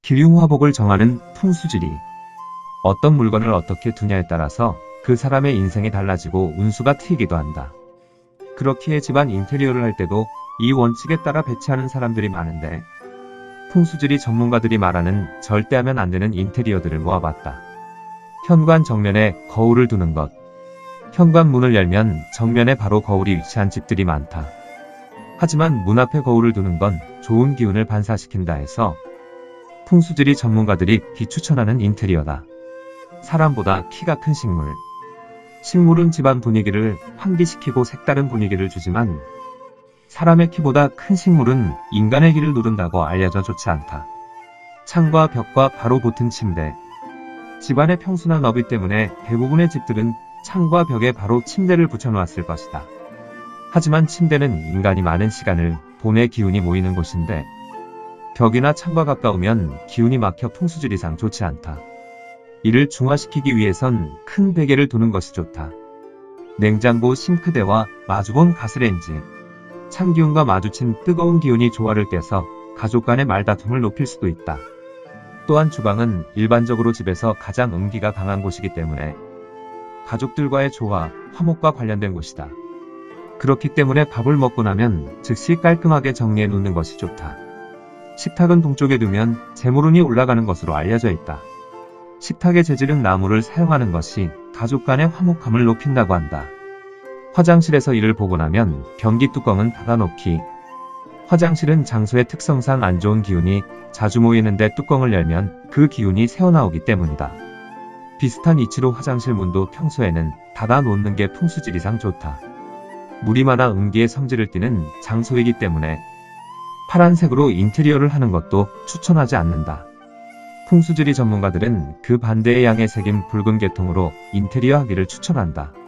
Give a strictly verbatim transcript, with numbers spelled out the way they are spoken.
기륭화복을 정하는 풍수지리. 어떤 물건을 어떻게 두냐에 따라서 그 사람의 인생이 달라지고 운수가 트이기도 한다. 그렇기에 집안 인테리어를 할 때도 이 원칙에 따라 배치하는 사람들이 많은데, 풍수지리 전문가들이 말하는 절대 하면 안 되는 인테리어들을 모아봤다. 현관 정면에 거울을 두는 것. 현관문을 열면 정면에 바로 거울이 위치한 집들이 많다. 하지만 문 앞에 거울을 두는 건 좋은 기운을 반사시킨다 해서 풍수지리 전문가들이 비추천하는 인테리어다. 사람보다 키가 큰 식물. 식물은 집안 분위기를 환기시키고 색다른 분위기를 주지만 사람의 키보다 큰 식물은 인간의 기를 누른다고 알려져 좋지 않다. 창과 벽과 바로 붙은 침대. 집안의 평수나 너비 때문에 대부분의 집들은 창과 벽에 바로 침대를 붙여놓았을 것이다. 하지만 침대는 인간이 많은 시간을 보내 기운이 모이는 곳인데, 벽이나 창과 가까우면 기운이 막혀 풍수지리상 좋지 않다. 이를 중화시키기 위해선 큰 베개를 두는 것이 좋다. 냉장고, 싱크대와 마주본 가스레인지. 찬 기운과 마주친 뜨거운 기운이 조화를 깨서 가족 간의 말다툼을 높일 수도 있다. 또한 주방은 일반적으로 집에서 가장 음기가 강한 곳이기 때문에 가족들과의 조화, 화목과 관련된 곳이다. 그렇기 때문에 밥을 먹고 나면 즉시 깔끔하게 정리해 놓는 것이 좋다. 식탁은 동쪽에 두면 재물운이 올라가는 것으로 알려져 있다. 식탁의 재질은 나무를 사용하는 것이 가족 간의 화목함을 높인다고 한다. 화장실에서 이를 보고 나면 변기 뚜껑은 닫아놓기. 화장실은 장소의 특성상 안 좋은 기운이 자주 모이는데 뚜껑을 열면 그 기운이 새어나오기 때문이다. 비슷한 이치로 화장실 문도 평소에는 닫아놓는 게 풍수지리상 좋다. 물이 많아 음기의 성질을 띠는 장소이기 때문에 파란색으로 인테리어를 하는 것도 추천하지 않는다. 풍수지리 전문가들은 그 반대의 양의 색인 붉은 계통으로 인테리어 하기를 추천한다.